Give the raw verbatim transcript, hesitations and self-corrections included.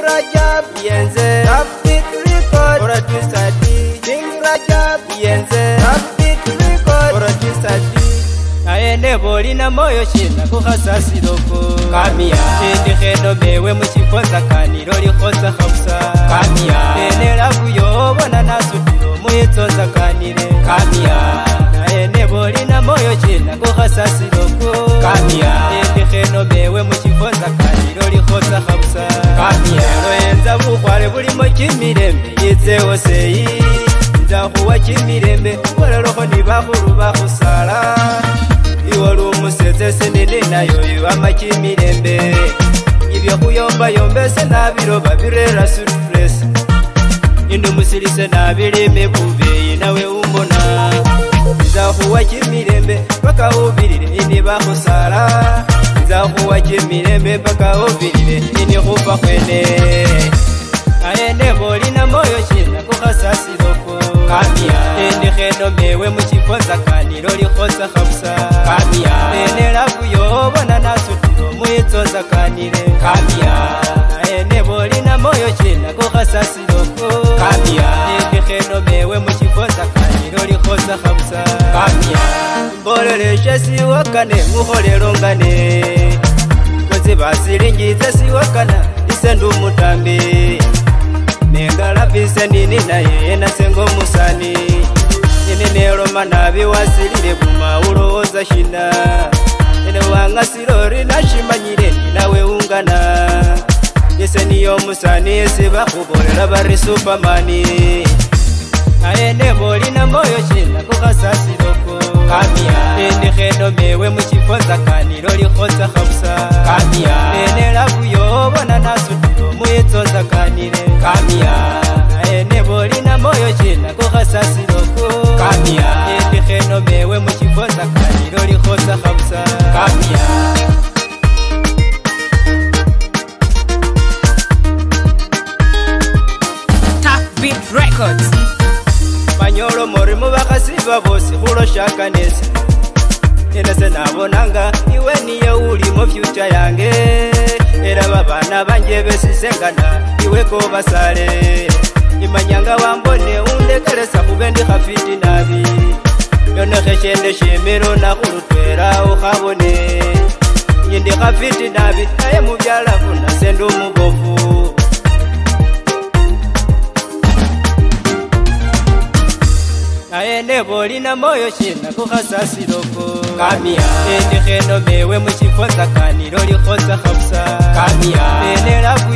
Rajab yenze Rapid record producer D King Rajab yenze Rapid record producer D Aende boli na moyo shina kuhasasi loko Kamia Ende kheno mewe mchifonza kaniro likhoza khamsa Kamia Ene lagu yobona nasutiro muitonza kanire Kamia Aende boli na moyo shina kuhasasi loko Kamia Ende kheno mewe mchifonza kaniro likhoza khamsa Kamia Loenza bukhwale buli mochimirembe Yitsewo seyi Nza huwa chimirembe Wala loko ni bakhuru bakhusala Iwalu umuseze senene nayo iwa makimirembe Ibyo kuyomba yombese nabiroba birera surprise Indu musirise nabirime bubeyi nawe umbona Nzahuwa kimirembe paka ubirire ini bakhusala Nzahuwa kimirembe paka ubirire ini khufa khwene Aende boli na moyo shina kukhasasi loko Kamia Ende kheno mewe mchifonza kaniro likhoza khamsa Kamia Ene lagu yobona nasutiro muitonza kanire Kamia Aende boli na moyo shina kukhasasi loko Kamia Ende kheno mewe mchifonza kaniro likhoza khamsa Kamia Mbolele shesi wakane muholelo ngane Kozi basilingize si wakana isendu mutambi Nengala pise nini na yeye na sengo musani Nini nero manabi wasilile kuma uloza shina Nene wanga silori na shimanyire nawe ungana Yese niyo musani yese bakubolela bari supermani Aende boli na moyo shina kukhasasi loko Kamia Ende kheno mewe mchifonza kaniro likhoza khamsa Kamia Ene lagu yobona nasutiro muitonza kanire Kamia Aende boli na moyo shina kukhasasi loko Kamia Ende kheno mewe mchifonza kaniro likhoza khamsa Kamia Tough Beat Records Manyolo mori mubakasiba bosi khuloshaka nesi Ena se nabonanga iwe niye uli mu future yange Era babana banje besisengana iwe ko basale Imanyanga wambone undekelesa kubendi khafiti nabi Yone kheshende shemero na khulutwera ukhabone Nyindi khafiti nabi aye mubyala kuna sendo mubofu Aende boli na moyo shina kukhasasi loko Kamia Ende kheno mewe mchifonza kaniro likhoza khamsa Kamia Ene lagu